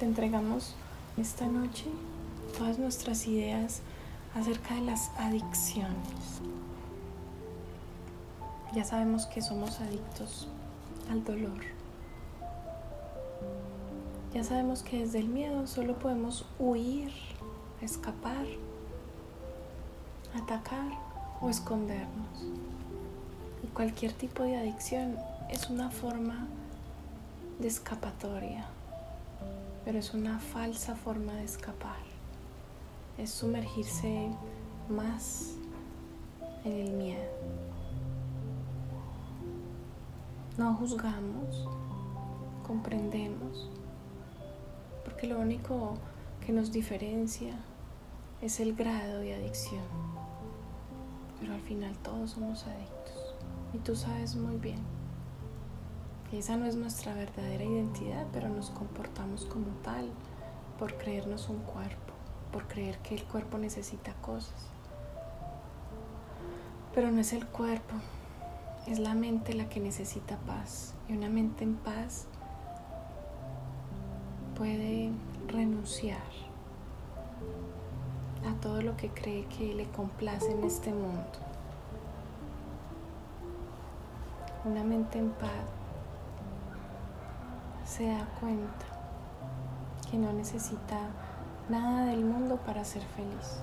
Te entregamos esta noche todas nuestras ideas acerca de las adicciones. Ya sabemos que somos adictos al dolor. Ya sabemos que desde el miedo solo podemos huir, escapar, atacar o escondernos. Y cualquier tipo de adicción es una forma de escapatoria, pero es una falsa forma de escapar. Es sumergirse más en el miedo. No juzgamos, comprendemos, porque lo único que nos diferencia es el grado de adicción. Pero al final todos somos adictos. Y tú sabes muy bien que esa no es nuestra verdadera identidad, pero nos comportamos como tal por creernos un cuerpo, por creer que el cuerpo necesita cosas. Pero no es el cuerpo, es la mente la que necesita paz. Y una mente en paz puede renunciar a todo lo que cree que le complace en este mundo. Una mente en paz se da cuenta que no necesita nada del mundo para ser feliz.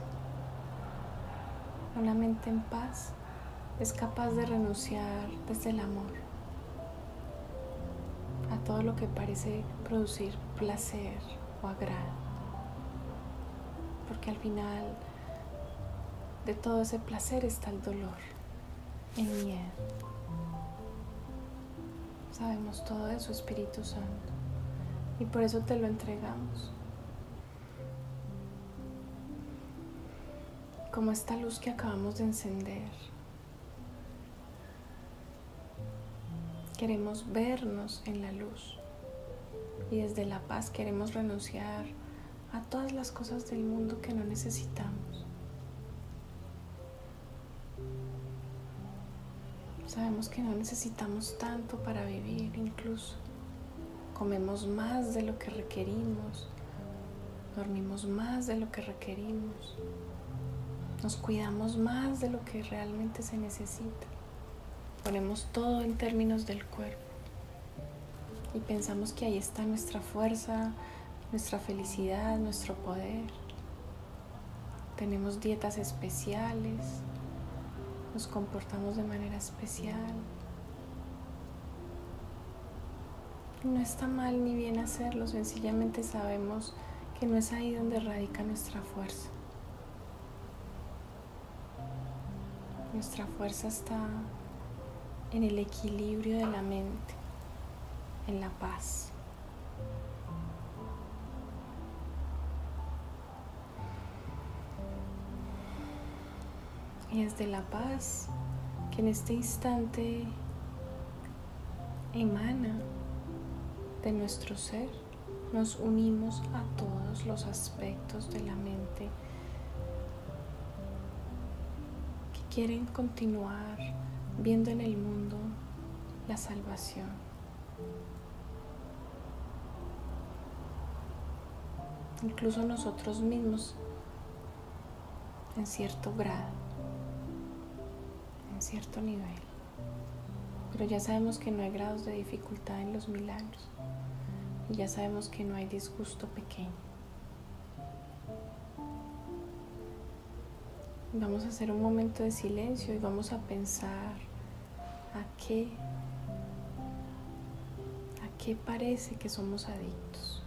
Una mente en paz es capaz de renunciar desde el amor a todo lo que parece producir placer o agrado, porque al final de todo ese placer está el dolor, el miedo. Sabemos todo eso, Espíritu Santo, y por eso te lo entregamos. Como esta luz que acabamos de encender, queremos vernos en la luz y desde la paz queremos renunciar a todas las cosas del mundo que no necesitamos. Sabemos que no necesitamos tanto para vivir, incluso comemos más de lo que requerimos, dormimos más de lo que requerimos, nos cuidamos más de lo que realmente se necesita. Ponemos todo en términos del cuerpo y pensamos que ahí está nuestra fuerza, nuestra felicidad, nuestro poder. Tenemos dietas especiales, nos comportamos de manera especial. No está mal ni bien hacerlo, sencillamente sabemos que no es ahí donde radica nuestra fuerza. Nuestra fuerza está en el equilibrio de la mente, en la paz. Y desde la paz que en este instante emana de nuestro ser, nos unimos a todos los aspectos de la mente que quieren continuar viendo en el mundo la salvación. Incluso nosotros mismos, en cierto grado, en cierto nivel. Pero ya sabemos que no hay grados de dificultad en los milagros. Y ya sabemos que no hay disgusto pequeño. Vamos a hacer un momento de silencio y vamos a pensar a qué parece que somos adictos.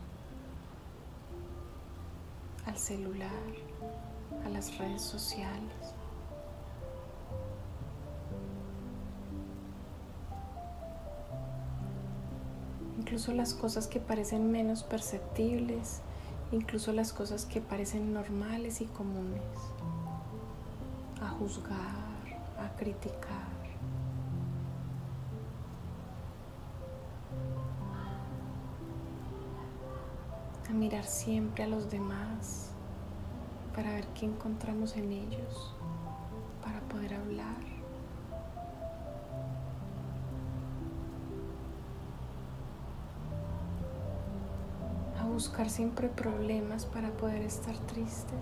Al celular, a las redes sociales. Incluso las cosas que parecen menos perceptibles, incluso las cosas que parecen normales y comunes. A juzgar, a criticar. A mirar siempre a los demás para ver qué encontramos en ellos, para poder hablar. buscar siempre problemas para poder estar tristes,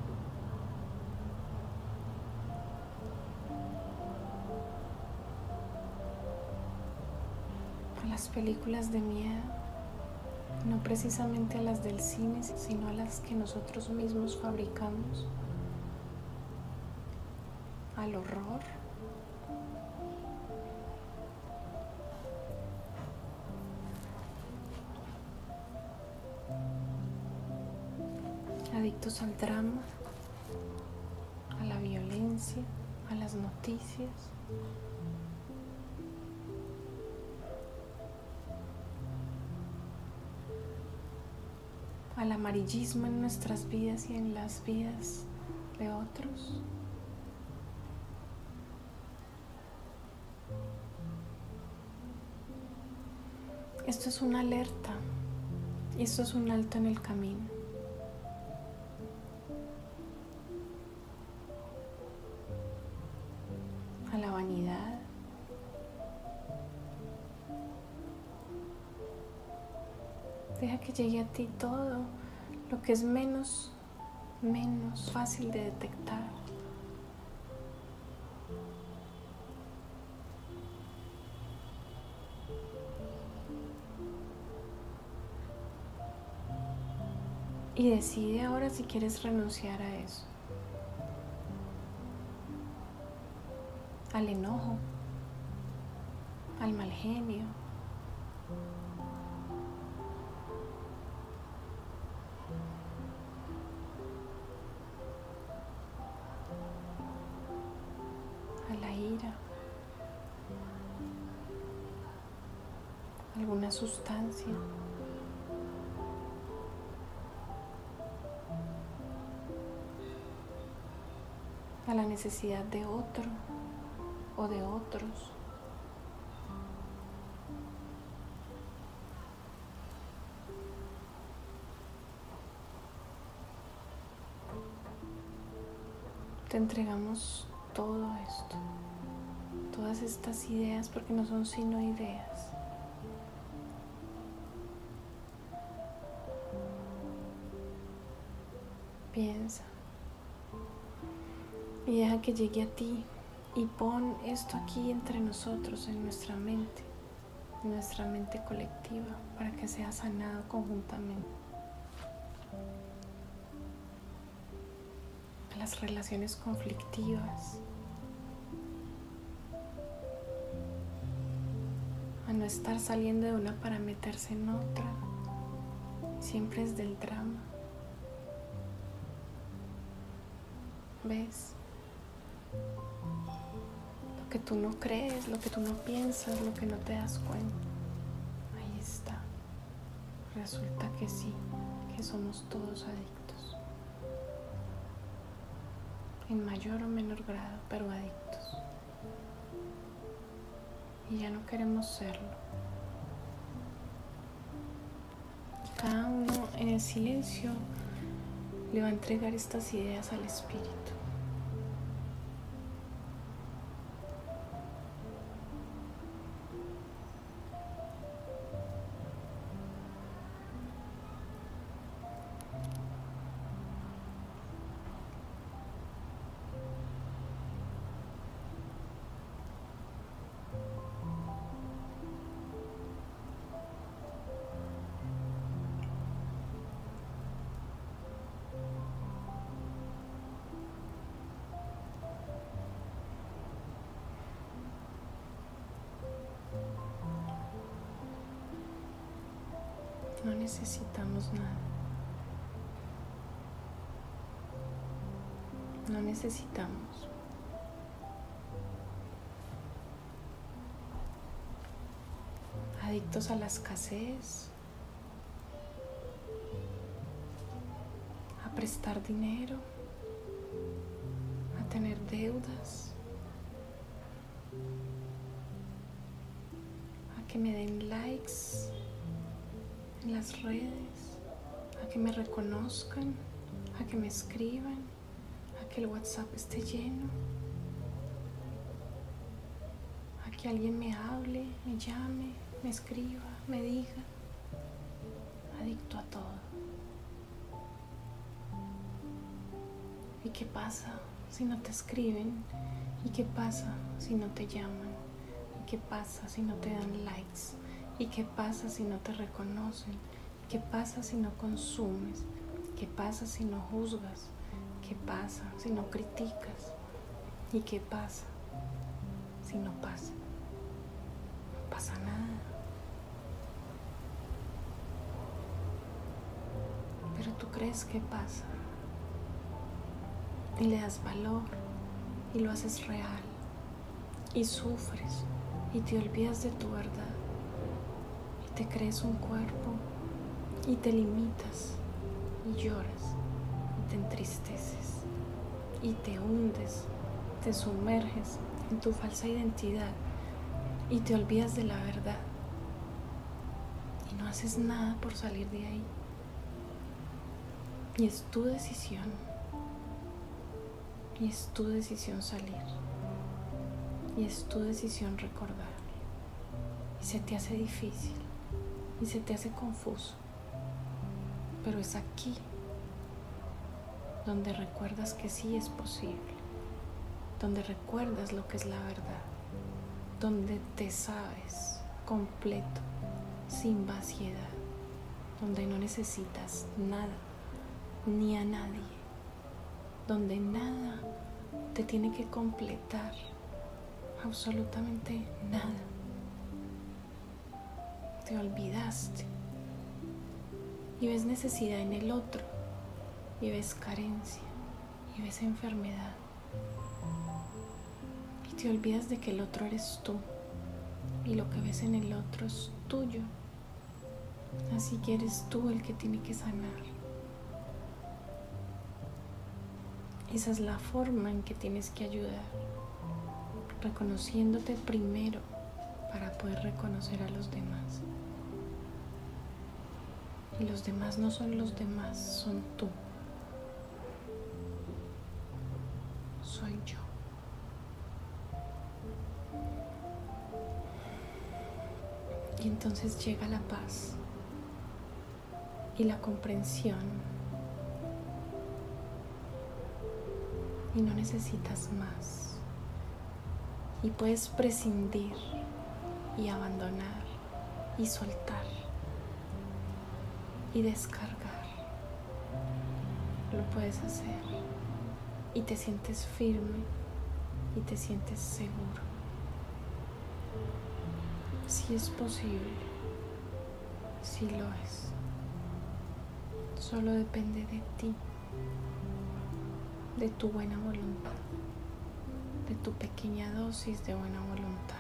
a las películas de miedo, no precisamente a las del cine, sino a las que nosotros mismos fabricamos, al horror, adictos al drama, a la violencia, a las noticias, al amarillismo en nuestras vidas y en las vidas de otros. Esto es una alerta y esto es un alto en el camino. A la vanidad, deja que llegue a ti todo lo que es menos fácil de detectar. Y decide ahora si quieres renunciar a eso, al enojo, al mal genio, a la ira, alguna sustancia, a la necesidad de otro o de otros. Te entregamos todo esto, todas estas ideas, porque no son sino ideas. Piensa y deja que llegue a ti y pon esto aquí entre nosotros, en nuestra mente colectiva, para que sea sanado conjuntamente. Las relaciones conflictivas, a no estar saliendo de una para meterse en otra, siempre es del drama. ¿Ves? Lo que tú no crees, lo que tú no piensas, lo que no te das cuenta, ahí está. Resulta que sí, que somos todos adictos, en mayor o menor grado, pero adictos. Y ya no queremos serlo. Cada uno en el silencio le va a entregar estas ideas al espíritu. No necesitamos nada. No necesitamos. Adictos a la escasez, a prestar dinero, a tener deudas, a que me den likes en las redes, a que me reconozcan, a que me escriban, a que el WhatsApp esté lleno, a que alguien me hable, me llame, me escriba, me diga. Adicto a todo. ¿Y qué pasa si no te escriben? ¿Y qué pasa si no te llaman? ¿Y qué pasa si no te dan likes? ¿Y qué pasa si no te reconocen? ¿Qué pasa si no consumes? ¿Qué pasa si no juzgas? ¿Qué pasa si no criticas? ¿Y qué pasa si no pasa? No pasa nada. Pero tú crees que pasa y le das valor y lo haces real y sufres y te olvidas de tu verdad y te crees un cuerpo y te limitas y lloras y te entristeces y te hundes, te sumerges en tu falsa identidad y te olvidas de la verdad y no haces nada por salir de ahí. Y es tu decisión. Y es tu decisión salir. Y es tu decisión recordar. Y se te hace difícil. Y se te hace confuso. Pero es aquí donde recuerdas que sí es posible. Donde recuerdas lo que es la verdad. Donde te sabes completo, sin vaciedad. Donde no necesitas nada, ni a nadie. Donde nada te tiene que completar, absolutamente nada. Te olvidaste y ves necesidad en el otro, y ves carencia, y ves enfermedad, y te olvidas de que el otro eres tú, y lo que ves en el otro es tuyo, así que eres tú el que tiene que sanar. Esa es la forma en que tienes que ayudar, reconociéndote primero para poder reconocer a los demás. Y los demás no son los demás, son tú. Soy yo. Y entonces llega la paz y la comprensión. Y no necesitas más. Y puedes prescindir y abandonar y soltar y descargar. Lo puedes hacer y te sientes firme y te sientes seguro. Sí es posible, sí lo es. Solo depende de ti, de tu buena voluntad, de tu pequeña dosis de buena voluntad.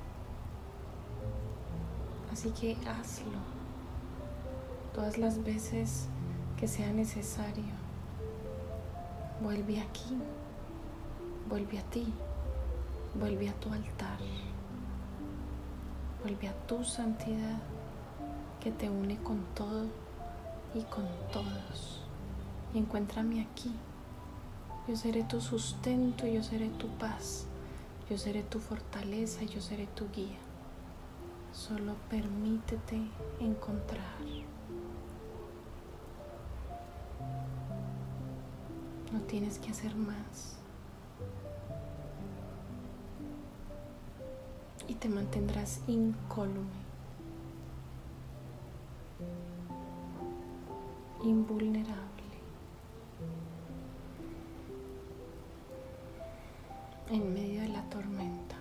Así que hazlo todas las veces que sea necesario. Vuelve aquí, vuelve a ti, vuelve a tu altar, vuelve a tu santidad que te une con todo y con todos. Y encuéntrame aquí. Yo seré tu sustento, yo seré tu paz, yo seré tu fortaleza, yo seré tu guía. Solo permítete encontrar. No tienes que hacer más. Y te mantendrás incólume, invulnerable. En medio de la tormenta.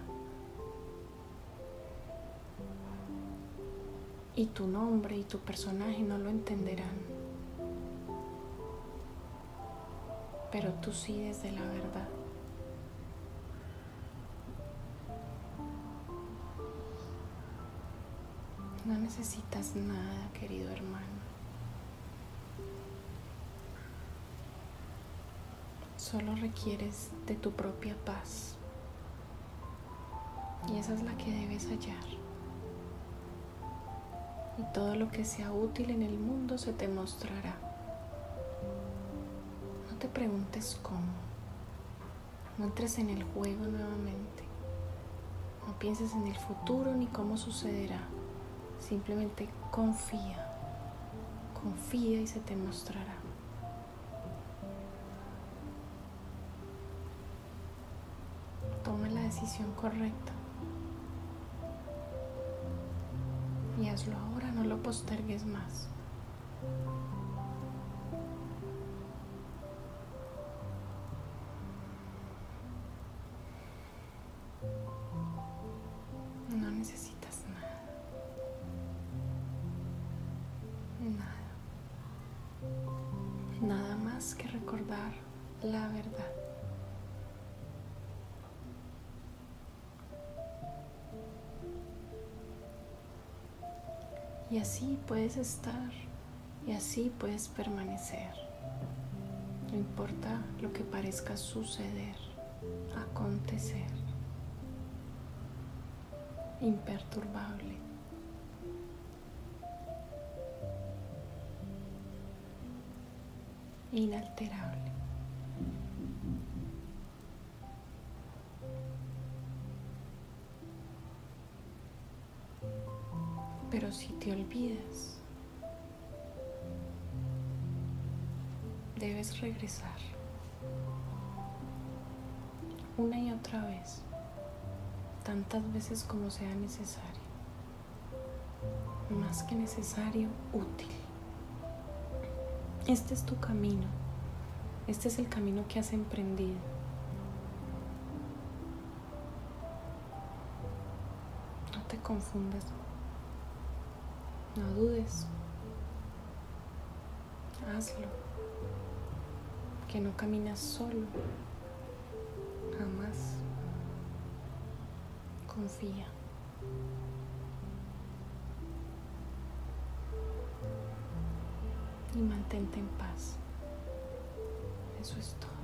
Y tu nombre y tu personaje no lo entenderán. Pero tú sí desde la verdad. No necesitas nada, querido hermano. Solo requieres de tu propia paz. Y esa es la que debes hallar. Y todo lo que sea útil en el mundo se te mostrará. No te preguntes cómo. No entres en el juego nuevamente. No pienses en el futuro ni cómo sucederá. Simplemente confía. Confía y se te mostrará. Toma la decisión correcta y hazlo ahora, no lo postergues más. No necesitas nada, nada más que recordar la verdad. Y así puedes estar, y así puedes permanecer. No importa lo que parezca suceder, acontecer, imperturbable. Inalterable. Pero si te olvidas, debes regresar una y otra vez, tantas veces como sea necesario. Más que necesario, útil. Este es tu camino. Este es el camino que has emprendido. No te confundas. No dudes. Hazlo. Que no caminas solo. Jamás. Confía. Y mantente en paz. Eso es todo.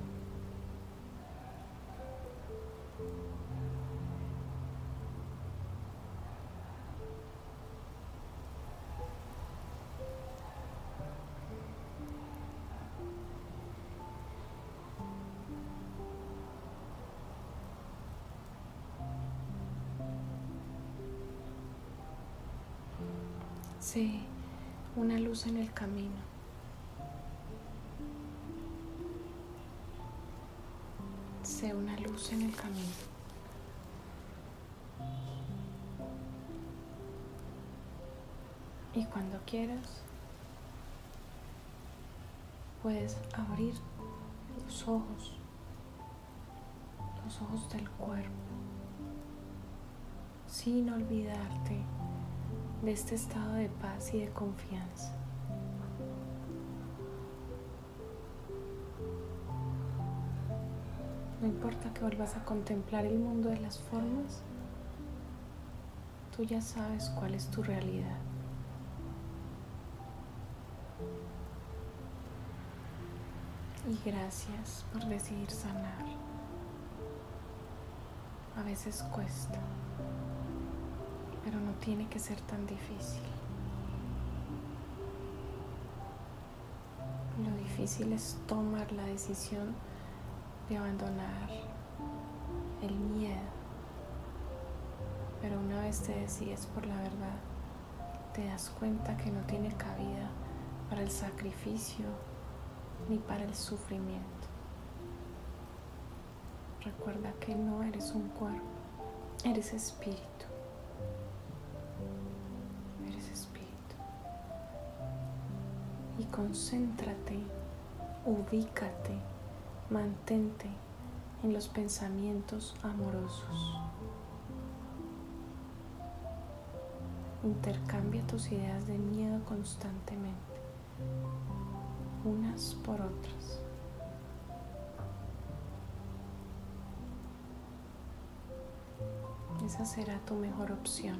Sé una luz en el camino. Sé una luz en el camino. Y cuando quieras, puedes abrir los ojos del cuerpo, sin olvidarte de este estado de paz y de confianza. No importa que vuelvas a contemplar el mundo de las formas, tú ya sabes cuál es tu realidad. Y gracias por decidir sanar. A veces cuesta, pero no tiene que ser tan difícil. Lo difícil es tomar la decisión de abandonar el miedo. Pero una vez te decides por la verdad, te das cuenta que no tiene cabida para el sacrificio ni para el sufrimiento. Recuerda que no eres un cuerpo, eres espíritu. Eres espíritu. Y concéntrate, ubícate, mantente en los pensamientos amorosos. Intercambia tus ideas de miedo constantemente, unas por otras. Esa será tu mejor opción.